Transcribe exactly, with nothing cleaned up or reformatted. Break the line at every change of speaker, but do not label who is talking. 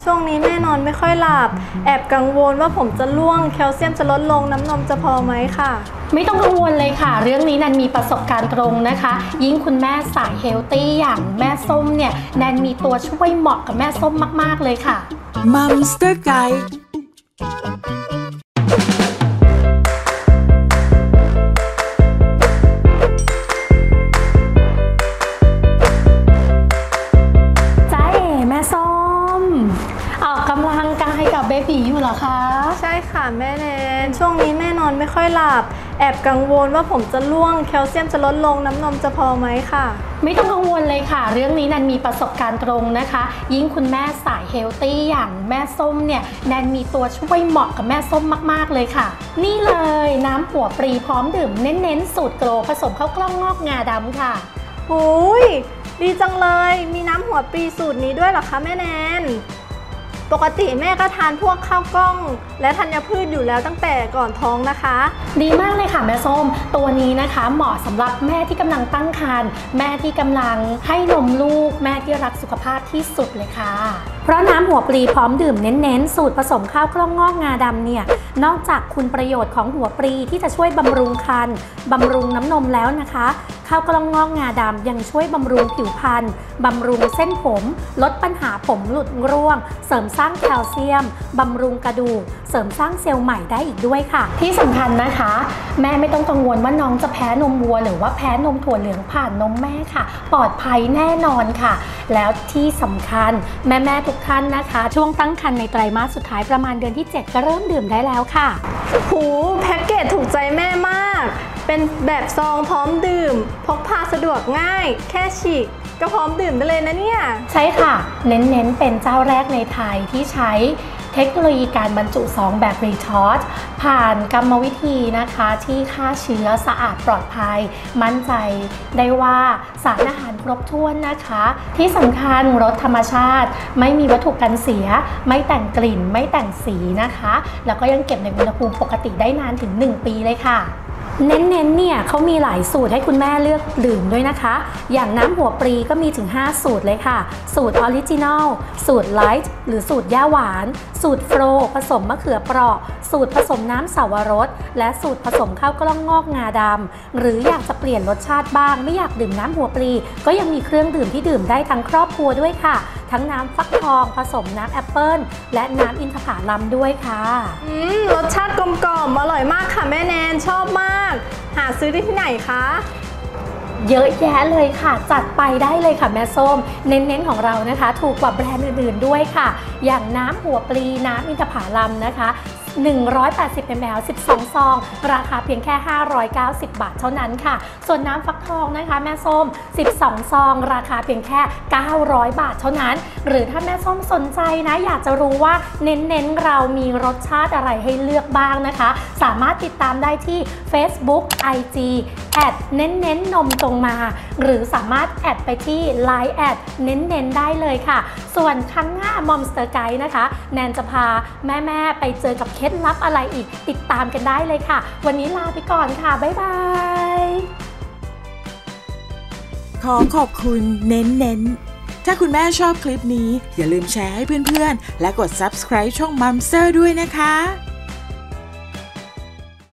ช่วงนี้แม่นอนไม่ค่อยหลับแอบกังวลว่าผมจะร่วงแคลเซียมจะลดลงน้ำนมจะพอไหมค่ะ
ไม่ต้องกังวลเลยค่ะเรื่องนี้แนนมีประสบการณ์ตรงนะคะยิ่งคุณแม่สายเฮลตี้อย่างแม่ส้มเนี่ยแนนมีตัวช่วยเหมาะกับแม่ส้มมากๆเลยค่ะ
มัมสเตอร์ไกด์
เบบีอยู่เหรอคะ
ใช่ค่ะแม่เนนช่วงนี้แม่นอนไม่ค่อยหลับแอบกังวลว่าผมจะร่วงแคลเซียมจะลดลงน้ำนมจะพอไหมค่ะ
ไม่ต้องกังวลเลยค่ะเรื่องนี้แนนมีประสบการณ์ตรงนะคะยิ่งคุณแม่สายเฮลตี้อย่างแม่ส้มเนี่ยแนนมีตัวช่วยเหมาะกับแม่ส้มมากๆเลยค่ะนี่เลยน้ำหัวปรีพร้อมดื่มเน้นๆสูตรโกลผสมข้าวกล้องงอกงาดำค่ะ
โอ้ยดีจังเลยมีน้ำหัวปรีสูตรนี้ด้วยเหรอคะแม่แนนปกติแม่ก็ทานพวกข้าวกล้องและธัญพืชอยู่แล้วตั้งแต่ก่อนท้องนะคะ
ดีมากเลยค่ะแม่ส้มตัวนี้นะคะเหมาะสำหรับแม่ที่กำลังตั้งครรภ์แม่ที่กำลังให้นมลูกแม่ที่รักสุขภาพที่สุดเลยค่ะเพราะน้ำหัวปลีพร้อมดื่มเน้นๆสูตรผสมข้าวกล้องงอกงาดำเนี่ยนอกจากคุณประโยชน์ของหัวปลีที่จะช่วยบำรุงครรภ์บำรุงน้ำนมแล้วนะคะข้าวกล้องงอกงาดำยังช่วยบำรุงผิวพรรณบำรุงเส้นผมลดปัญหาผมหลุดร่วงเสริมสร้างแคลเซียมบำรุงกระดูกเสริมสร้างเซลล์ใหม่ได้อีกด้วยค่ะที่สำคัญนะคะแม่ไม่ต้องกังวลว่าน้องจะแพ้นมวัวหรือว่าแพ้นมถั่วเหลืองผ่านนมแม่ค่ะปลอดภัยแน่นอนค่ะแล้วที่สำคัญแม่แม่ทุกท่านนะคะช่วงตั้งครรภ์ในไตรมาสสุดท้ายประมาณเดือนที่เจ็ดก็เริ่มดื่มได้แล้วค่ะ
หูแพ็กเกจถูกใจแม่มากเป็นแบบซองพร้อมดื่มพกพาสะดวกง่ายแค่ฉีกก็พร้อมดื่มได้เลยนะเนี่ย
ใช่ค่ะเน้นๆเป็นเจ้าแรกในไทยที่ใช้เทคโนโลยีการบรรจุซองแบบรีชาร์จผ่านกรรมวิธีนะคะที่ฆ่าเชื้อสะอาดปลอดภัยมั่นใจได้ว่าสารอาหารครบถ้วนนะคะที่สำคัญรสธรรมชาติไม่มีวัตถุกันเสียไม่แต่งกลิ่นไม่แต่งสีนะคะแล้วก็ยังเก็บในอุณหภูมิปกติได้นานถึงหนึ่งปีเลยค่ะเน้นๆเนี่ยเขามีหลายสูตรให้คุณแม่เลือกดื่มด้วยนะคะอย่างน้ำหัวปรีก็มีถึงห้าสูตรเลยค่ะสูตรออริจินัลสูตรไลท์หรือสูตรย่าหวานสูตรโฟลผสมมะเขือเปราะสูตรผสมน้ำสาวรสและสูตรผสมข้าวกล้องงอกงาดำหรืออยากจะเปลี่ยนรสชาติบ้างไม่อยากดื่มน้ำหัวปรีก็ยังมีเครื่องดื่มที่ดื่มได้ทั้งครอบครัวด้วยค่ะทั้งน้ำฟักทองผสมน้ำแอปเปิ้ลและน้ำอินทผลัมด้วยค่ะ
อืมรสชาติกลมกล่อมอร่อยมากค่ะแม่แนนชอบมากหาซื้อได้ที่ไหนคะ
เยอะแยะเลยค่ะจัดไปได้เลยค่ะแม่ส้มเน้นๆของเรานะคะถูกกว่าแบรนด์อื่นๆด้วยค่ะอย่างน้ำหัวปลีน้ำอินทผลัมนะคะหนึ่งร้อยแปดสิบมิลลิลิตร สิบสองซองราคาเพียงแค่ห้าร้อยเก้าสิบบาทเท่านั้นค่ะส่วนน้ำฟักทองนะคะแม่ส้มสิบสองซองราคาเพียงแค่เก้าร้อยบาทเท่านั้นหรือถ้าแม่ส้มสนใจนะอยากจะรู้ว่าเน้นๆเรามีรสชาติอะไรให้เลือกบ้างนะคะสามารถติดตามได้ที่ Facebook ไอ จี แอดเน้นเน้นนมตรงมาหรือสามารถแอดไปที่ ไลน์ แอดเน้นเน้นได้เลยค่ะส่วนครั้งหน้ามอมสเตอร์ไกด์นะคะแนนจะพาแม่ๆไปเจอกับเคล็ดลับอะไรอีกติดตามกันได้เลยค่ะวันนี้ลาไปก่อนค่ะบ๊ายบาย
ขอขอบคุณเน้นเน้นถ้าคุณแม่ชอบคลิปนี้อย่าลืมแชร์ให้เพื่อนๆและกด ซับสไครบ์ ช่องมัมสเตอร์ด้วยนะคะ